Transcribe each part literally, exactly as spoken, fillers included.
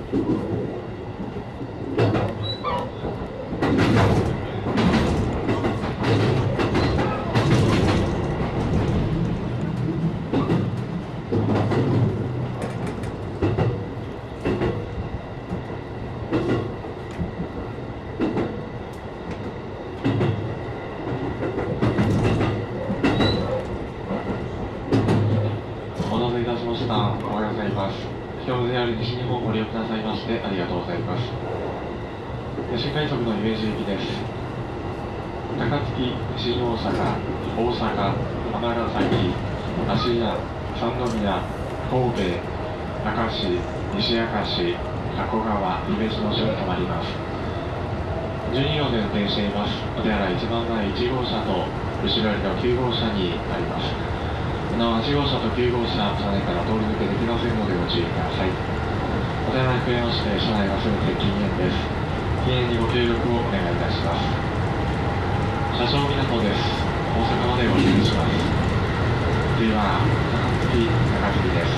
西日本をご利用くださいましてありがとうございます。新快速のイメージ駅です。高槻、新大阪、大阪、尼崎、芦屋、三宮、神戸、明石、西明石、加古川、姫路の順に停まります。じゅうに両で運転しています。お手洗い一番前いち号車と後ろよりのきゅう号車になります。なおはち号車ときゅう号車、車内から通り抜けできませんのでご注意ください。お手洗いに加えまして、車内はすべて禁煙です。禁煙にご協力をお願いいたします。車掌港です。大阪までご利用します。次は高槻、高槻です。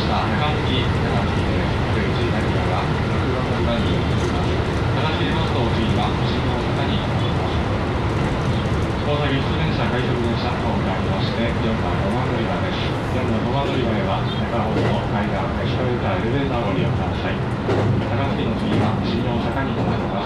した高槻高槻です。出口成田はろくばん乗り場に停まります。高槻出ますと次は新大阪に停まります。大阪輸出電車快速電車ホームがありまして、よんばんごばん乗り場です。よんばんごばん乗り場へは中ほどの階段、エスカレーター、エレベーターをご利用ください。高槻の次は新大阪に停まります。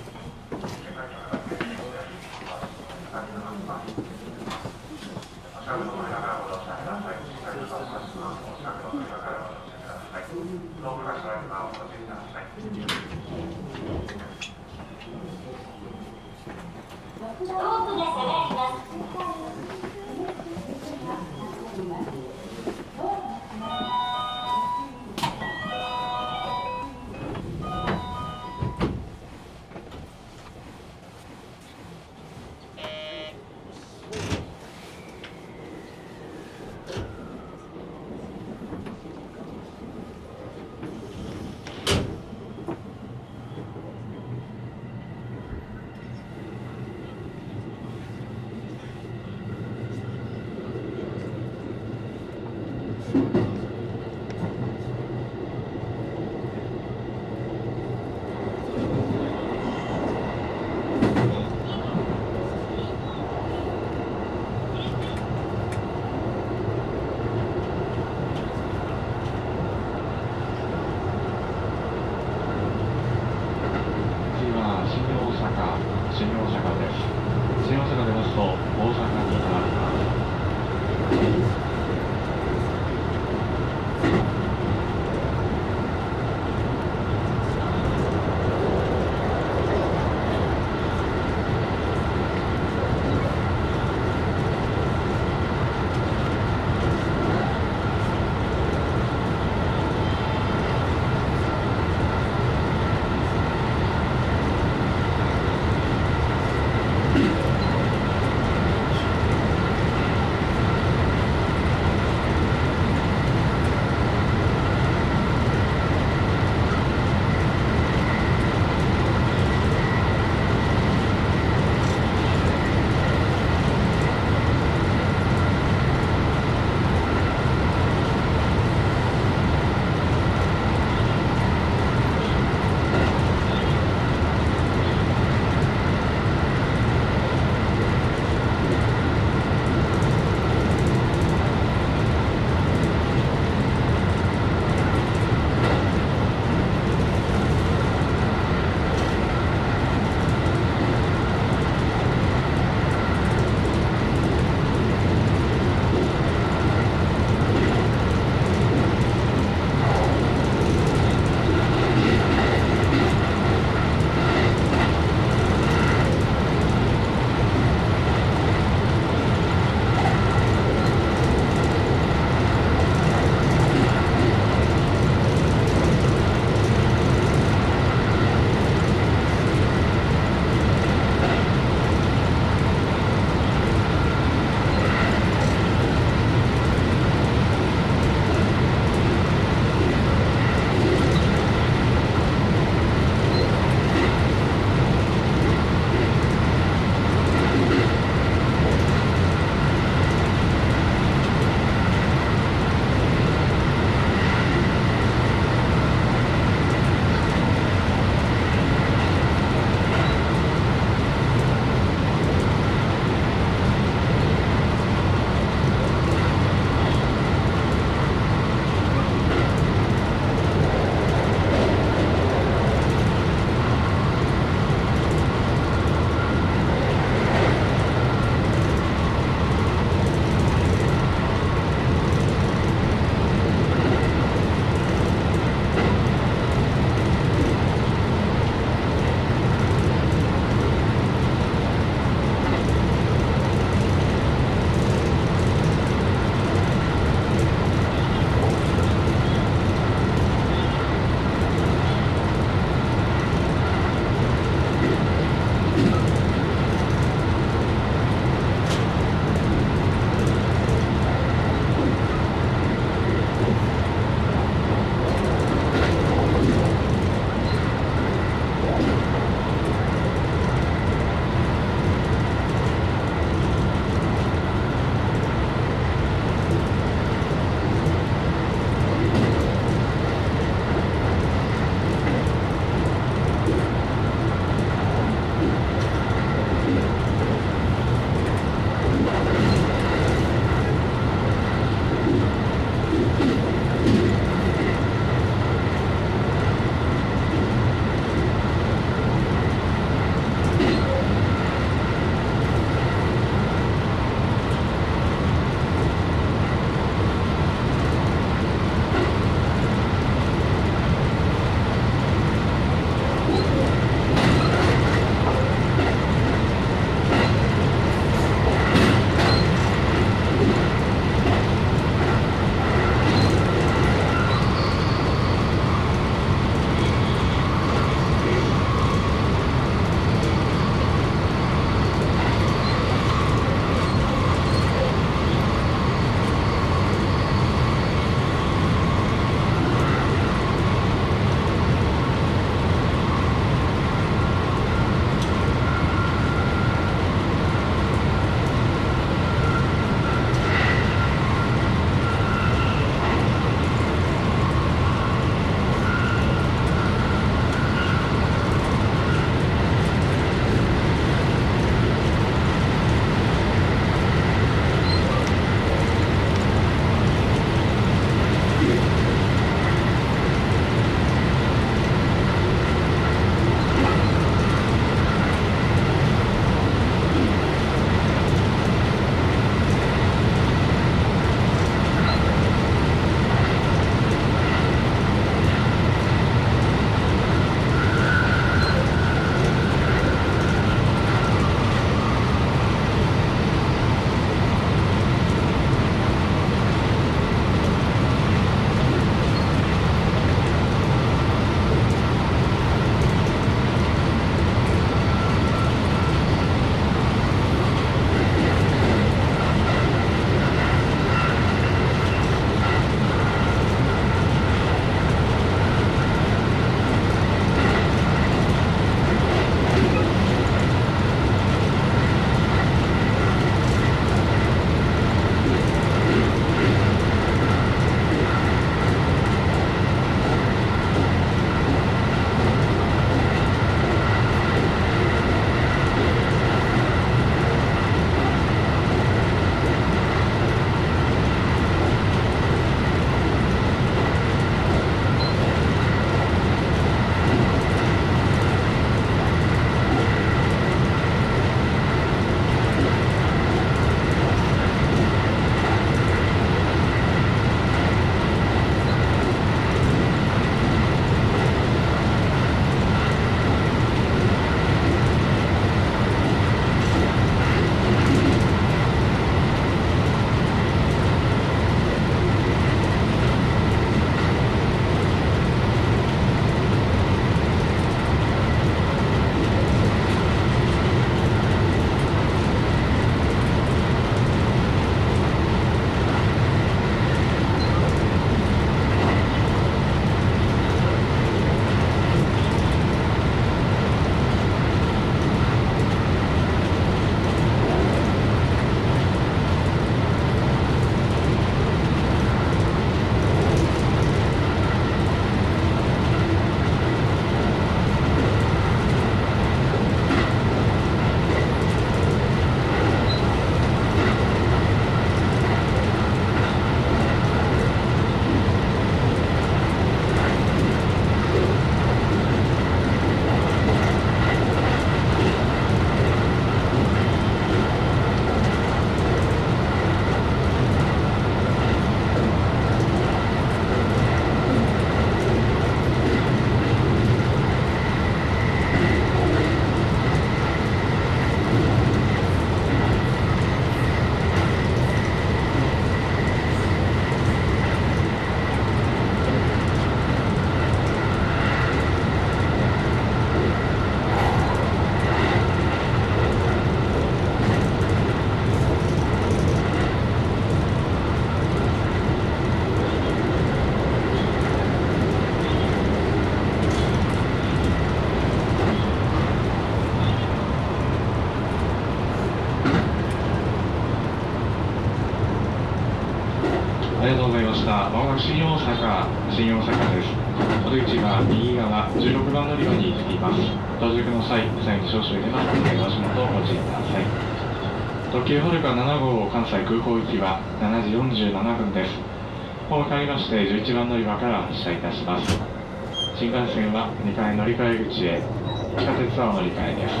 した。まもなく新大阪、新大阪です。お出口が右側じゅうろくばん乗り場に着きます。到着の際、最後に少々入れますので、お足元をご注意ください。特急ホルカなな号関西空港行きはしちじよんじゅうななふんです。ホーム変わりましてじゅういちばん乗り場から発車いたします。新幹線はにかい乗り換え口へ、地下鉄はお乗り換えです。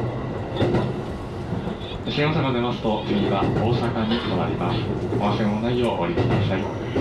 新大阪出ますと、次は大阪に停まります。お忘れ物ないようお降りください。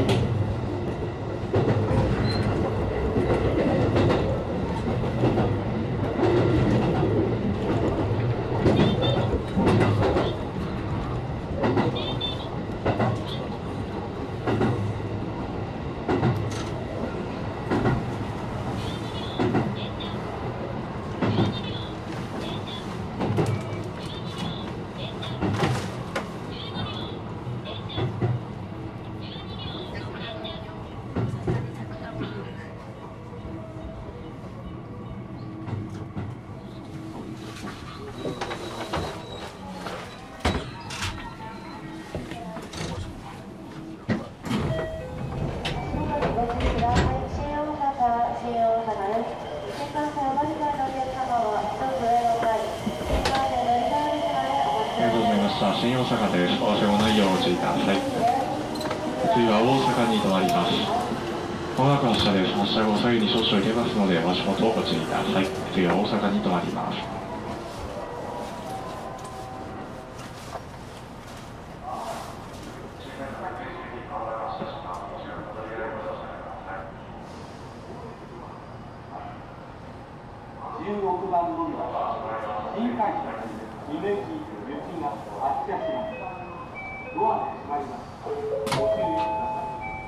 新大阪です。お忘れ物ないようお注意ください。次は大阪に停まります。まもなく発車です。発車後、左右に少々入れますので、お足元をご注意ください。次は大阪に停まります。 じゅうろくばん乗り場は新幹線にめき行きが発車します。ドアが閉まります。ご注意ください。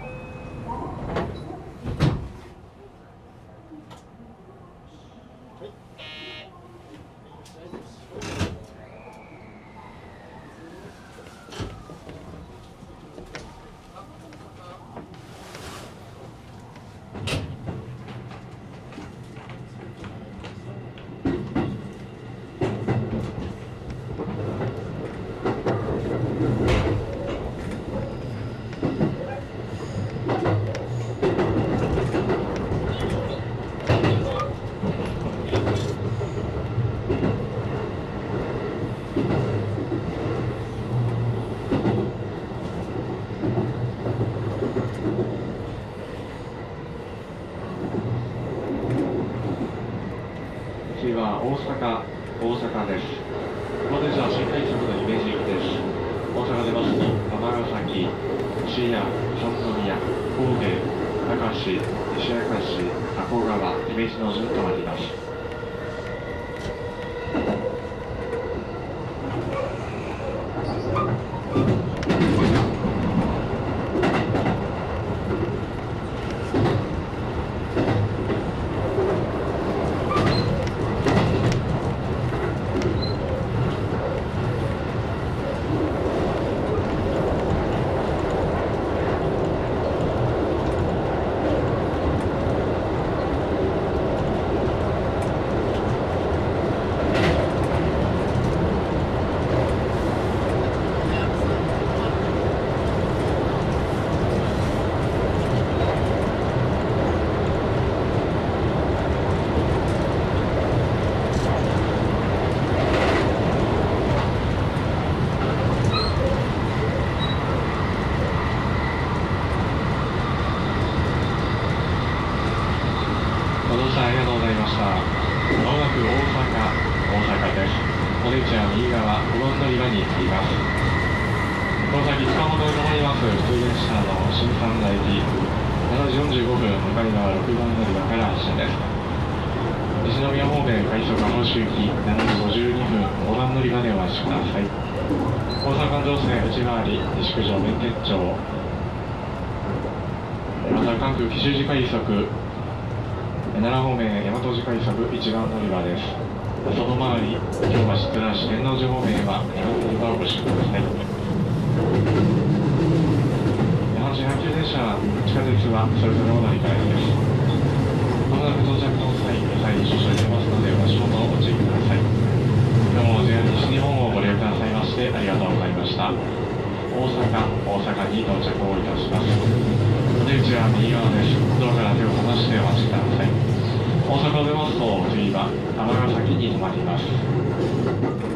次は大阪、大阪です。ここでじゃあ新快速のイメージ駅です。大阪出ますと、尼崎、椎谷、三宮、神戸、明石、西明石、加古川、姫路の順となります。ありがとうございました。まもなく大阪、大阪です。お出口は右側、ごばん乗り場に着きます。この先、塚本に停まります普通電車の新三大駅、しちじよんじゅうごふん、向かい側ろくばん乗り場から発車です。西宮方面快速浜州行きしちじごじゅうにふん、ごばん乗り場でお待ちください。大阪環状線内回り、西九条弁天町、また関空紀州路快速奈良方面大和路快速いちばん乗り場です。外回り京橋津田市天王寺方面はにばん乗り場をご使用ください。阪神阪急電車地下鉄はそれぞれお乗り換えです。まもなく到着の際再に少々入れますのでお足元をご注意ください。今日も ジェイアール 西日本をご利用くださいましてありがとうございました。大阪大阪に到着をいたします。 出口は右側です。ドアから手を離してお待ちください。大阪を出ますと次は尼崎に停まります。